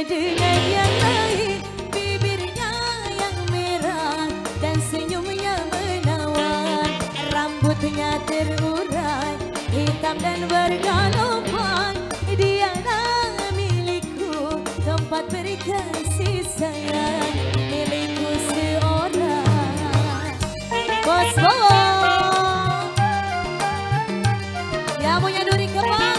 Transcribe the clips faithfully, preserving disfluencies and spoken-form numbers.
dengan yang lain, bibirnya yang merah dan senyumnya menawan, rambutnya terurai hitam dan bergelombang. Dialah milikku, tempat berkasih sayang, milikku seorang. Bos Bowo ya punya duri kepala.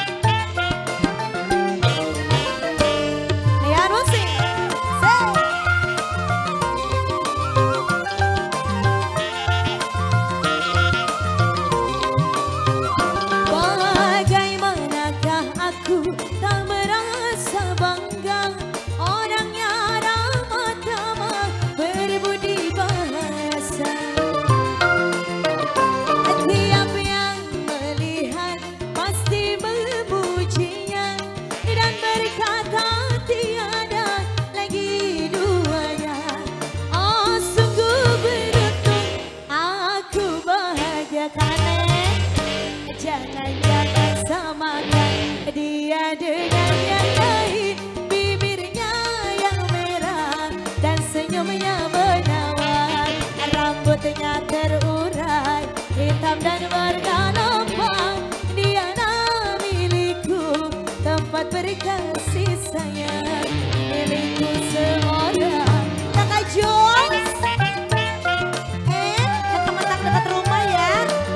Jangan-jangan samakan dia dengan yang lain, bibirnya yang merah dan senyumnya menawan, rambutnya terurai hitam dan bergelombang. Dialah milikku, tempat berkasih sayang, milikku seorang. Kakak Joyce, eh mentang-mentang dekat rumah ya.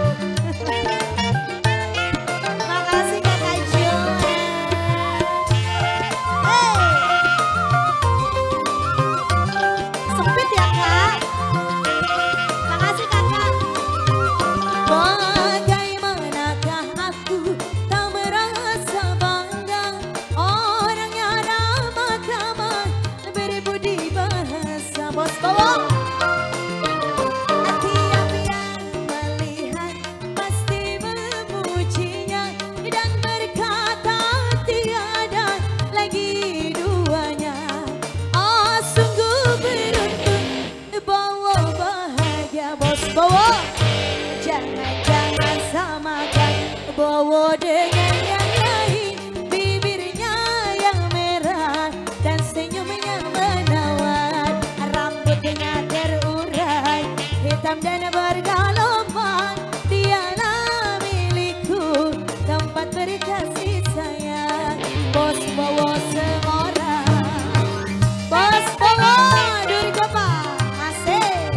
Jangan-jangan samakan Bowo dengan yang lain, bibirnya yang merah dan senyumnya menawan, rambutnya terurai hitam dan bergelombang. Dialah milikku, tempat berkasih sayang, Bos Bowo seorang. Bos Bowo duri gopal asik.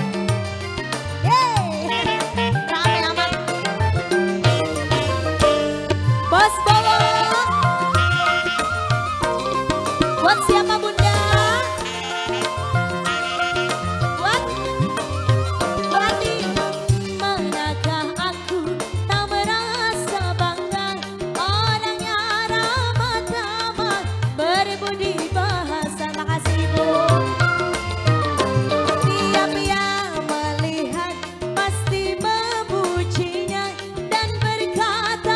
Bos Bowo, buat siapa bunda? Buat Wadi. Manakah aku tak merasa bangga, orangnya ramah tamah berbudi bahasa. Makasih ibu. Tiap yang melihat pasti memujinya dan berkata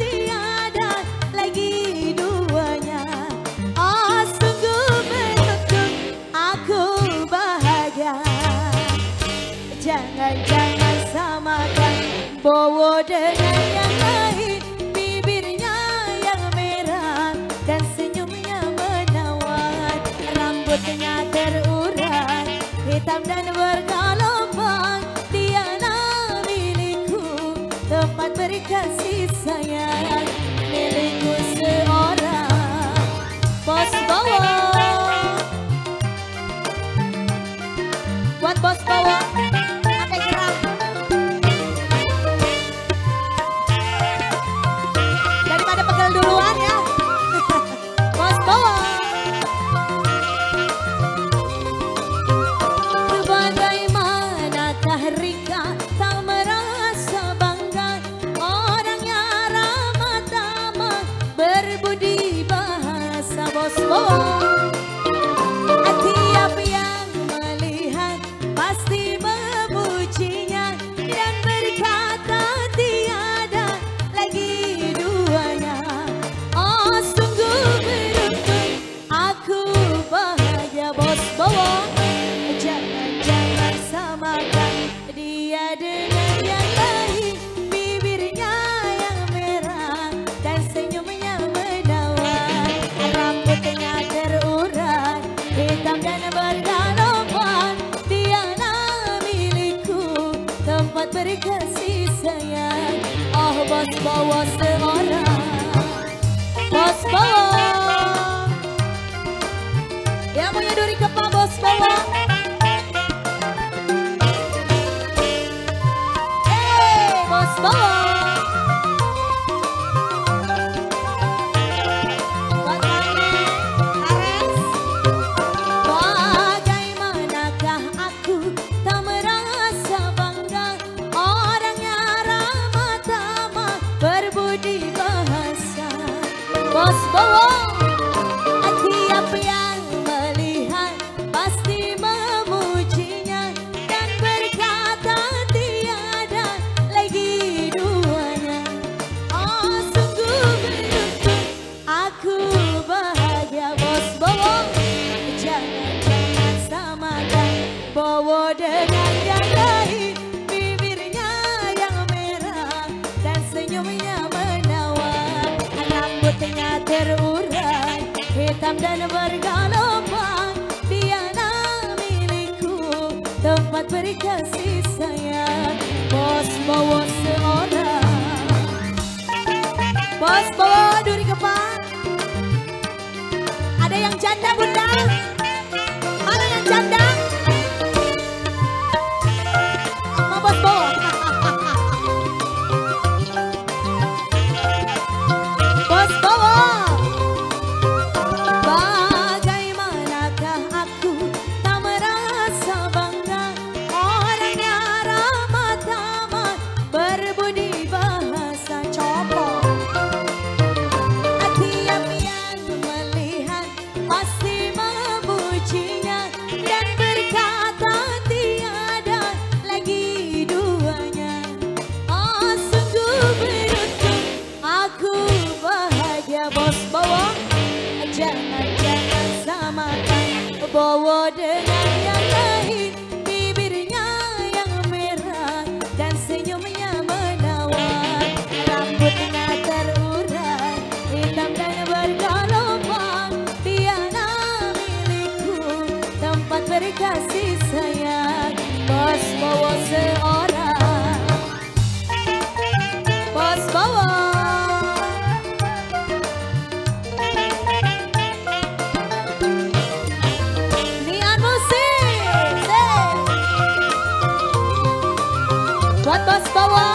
lagi duanya. Oh sungguh beruntung, aku bahagia. Jangan-jangan samakan Bowo dengan yang lain, bibirnya yang merah dan senyumnya menawan, rambutnya terurai hitam dan bergelombang. Dialah milikku, tempat berkasih sayang, milikku seorang. Bos Bowo, buat Bos Bowo sampai gerah. Daripada pegel duluan ya. Bos Bowo. Bagaimanakah Rika tak merasa bangga, orangnya ramah tamah berbudi bahasa. Bos Bowo, tiap yang melihat pasti memujinya dan berkata tiada lagi duanya. Oh sungguh beruntung, aku bahagia. Bos Bowo, jangan-jangan samakan dia dengan yang lain, bibirnya yang merah dan senyumnya menawan, rambutnya terurai berkasih sayang. Oh bos bawa seorang, bos bawa yang punya duri kepala bos bawa. Hey bos bawa. Bos bawa, tiap yang melihat pasti memujinya dan berkata tiada lagi duanya. Oh sungguh beruntung aku bahagia. Bos bawa, jangan-jangan samakan bawa dengan yang lain. Bibirnya yang merah dan senyumnya menawar, rambutnya terurai hitam dan bergelombang. Diana milikku, tempat berkasih sayang. Bos bawa seorang, bos bawa duri kepala. Ada yang janda bunda? Mana yang janda? Ma bos bawa. Bos bawa, bagaimanakah aku tak merasa bangga. Orangnya ramah tamah, berbudi bahasa copot. Tiap yang melihat pasti memujinya dan berkata tiada lagi duanya. Oh sungguh beruntung aku bahagia. Bos bawa, jangan-jangan samakan bawa dengan yang lain. Bibirnya yang merah dan senyumnya menawar, rambutnya terurai hitam dan bergelombang. Diana milikku, tempat berkasih sayang. Bos bawa seorang, bos bawa. Buat bos bawa.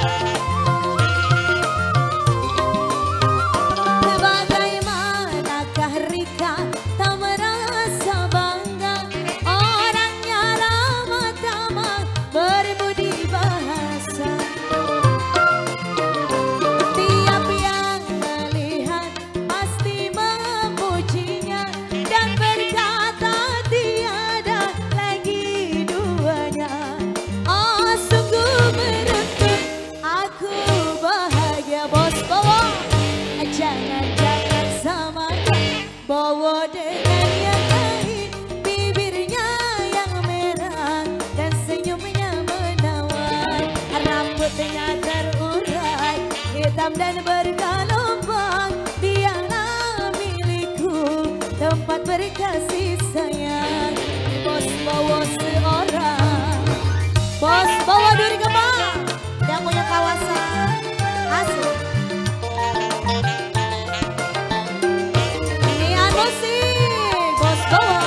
Bagaimanakah Rika tak merasa bangga. Orangnya ramah tamah, berbudi bahasa. Tiap yang melihat pasti memujinya dan berkata tiada lagi duanya. Oh sungguh beruntung aku bahagia. Bos bawa, jangan-jangan samakan bawa dengan yang lain. Bibirnya yang merah dan senyumnya menawar, rambutnya terurai hitam dan bergelombang. Diana milikku, tempat berkasih sayang. Bos bawa seorang, bos bawa duri kepala yang punya kawasan asli. Nian musik, bos bawa.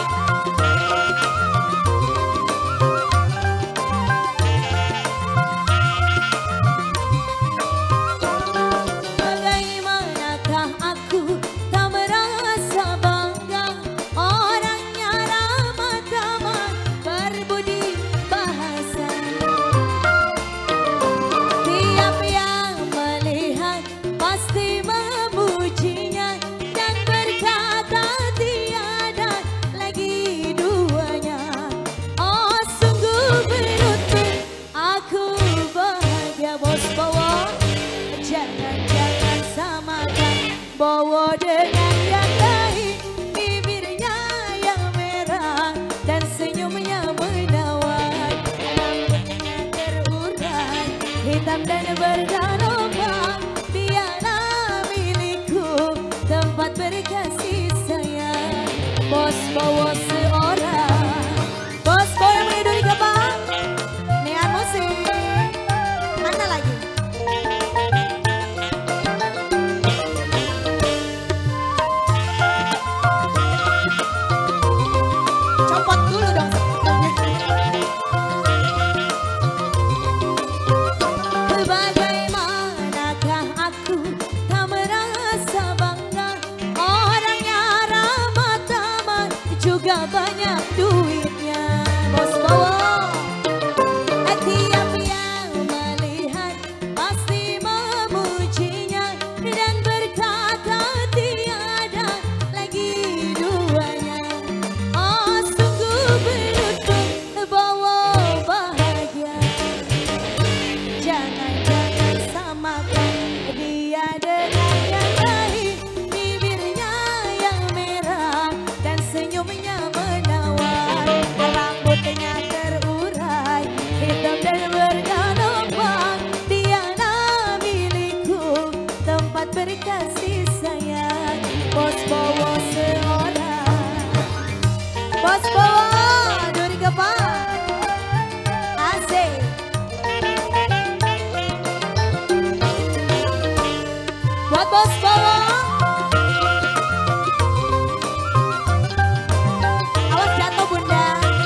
Bagaimanakah aku tak merasa bangga. Orangnya ramah tamah, berbudi bahasa. Tiap yang melihat pasti memujinya dan berkata tiada lagi duanya. Oh sungguh beruntung aku bahagia. Bos bawa, jangan-jangan samakan bawa dengan yang lain. Bibirnya yang merah dan senyumnya menawar, rambutnya terurai hitam dan bergelombang. Diana milikku, tempat berkasih sayang. Bos bawa seorang, bos bawa yang punya duri kepala. Nian musik. Bowo seorang. Bos Bowo duri kepala asik. Buat Bos Bowo, awas jatuh bunda.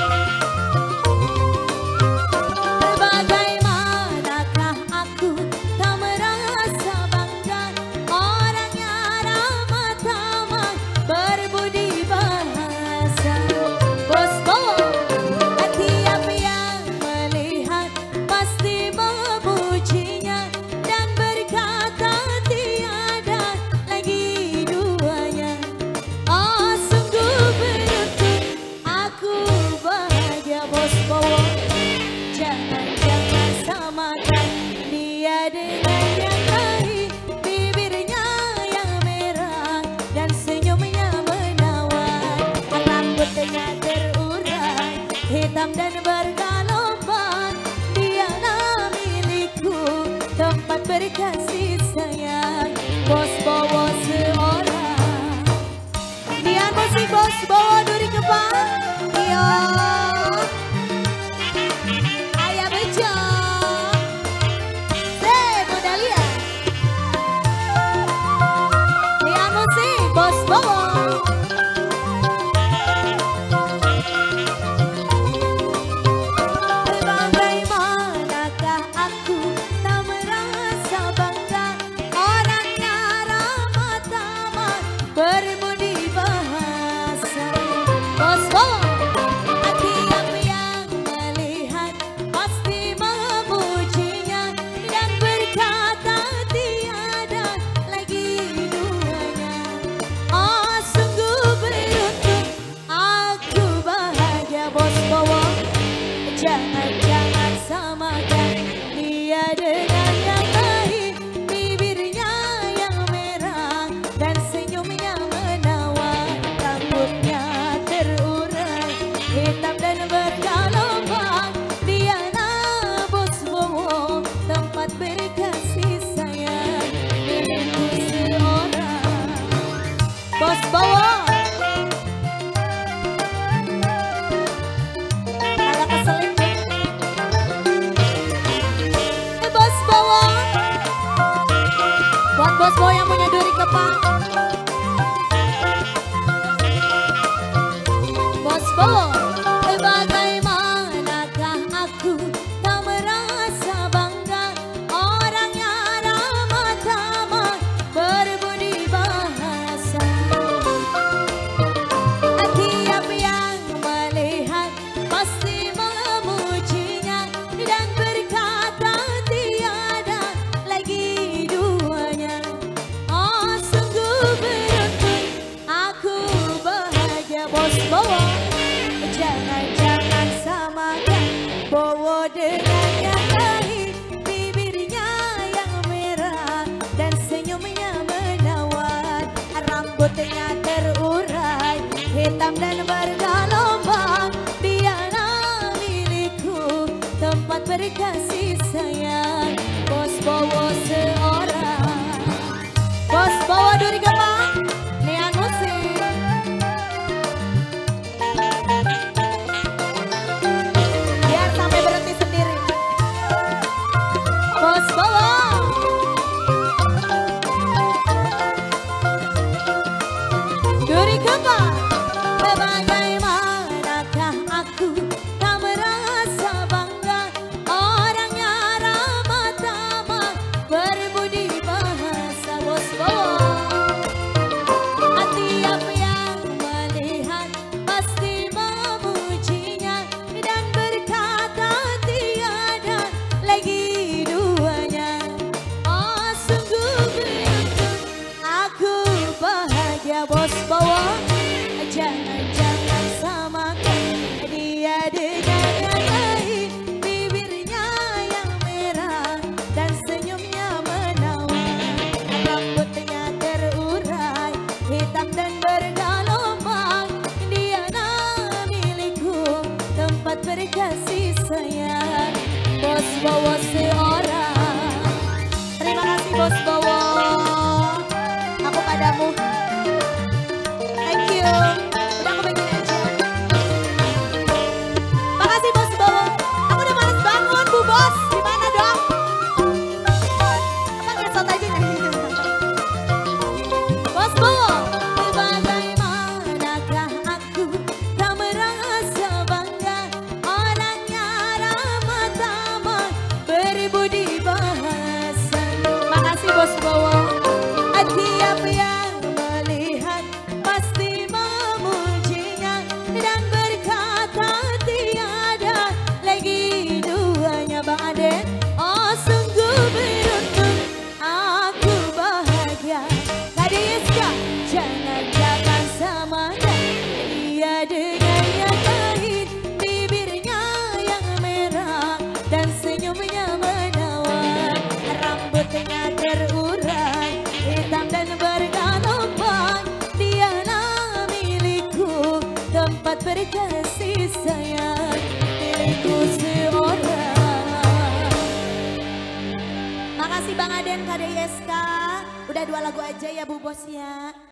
Bagaimanakah aku tak merasa bangga, orangnya ramah tamah berbudi bahasa. Bos Bowo, tiap yang melihat pasti memujinya dan berkata tiada lagi duanya. Oh sungguh beruntung aku bahagia. Bos Bowo, jangan-jangan samakan dia dengan yang lain. Bibirnya yang merah dan senyumnya menawan, rambutnya terurai hitam dan bergelombang. Dialah milikku, tempat berkasih sayang. Bos Bowo seorang. Dian musik Bos Bowo duri kepala. Iya ayah bejo. Hei Modalia. Dian musik Bos Bowo. Bagaimanakah aku tak merasa bangga, orangnya ramah tamah berbudi bahasa. Bos Bowo, tiap yang melihat pasti memujinya dan berkata tiada lagi duanya. Oh sungguh beruntung aku bahagia. Bos Bowo, jangan-jangan samakan dia dengan yang lain. Bibirnya yang merah dan senyumnya menawan, rambutnya terurai hitam dan bergelombang. Dialah Bos Bowo, tempat berkasih sayang milikku seorang. Bos Bowo, agak keselip. Eh, Bos Bowo, buat Bos Bowo yang punya duri kepala. Bos Bowo, bagaimanakah aku tak merasa bangga, orangnya ramah tamah berbudi bahasa. Tiap yang melihat pasti memujinya dan berkata tiada lagi duanya. Oh sungguh beruntung aku bahagia. Bos Bowo, jangan-jangan samakan Bowo dengan yang lain. Bibirnya yang merah dan senyumnya menawan, rambutnya terurai hitam dan bergelombang. Dialah milikku, tempat berkasih sayang. Bos Bowo seorang. Bos Bowo duri kepala. Nian musik. Biar sampai berhenti sendiri. Bos Bowo, duri kepala. Bagaimanakah aku tak merasa bangga, orangnya ramah tamah berbudi bahasa. Bos Bowo, tiap yang melihat pasti memujinya dan berkata tiada lagi duanya. Oh sungguh beruntung aku bahagia. Bos Bowo, jangan-jangan samakan dia dengan yang lain. Bibirnya yang merah dan senyumnya menawan, rambutnya terurai hitam dan bergelombang. Dialah milikku, tempat berkasih sayang. Bos Bowo seorang. Terima kasih Bos Bowo, aku padamu. sempat berkasih sayang milikku seorang. Makasih Bang Aden K D I S K. Udah dua lagu aja ya Bu Bos ya.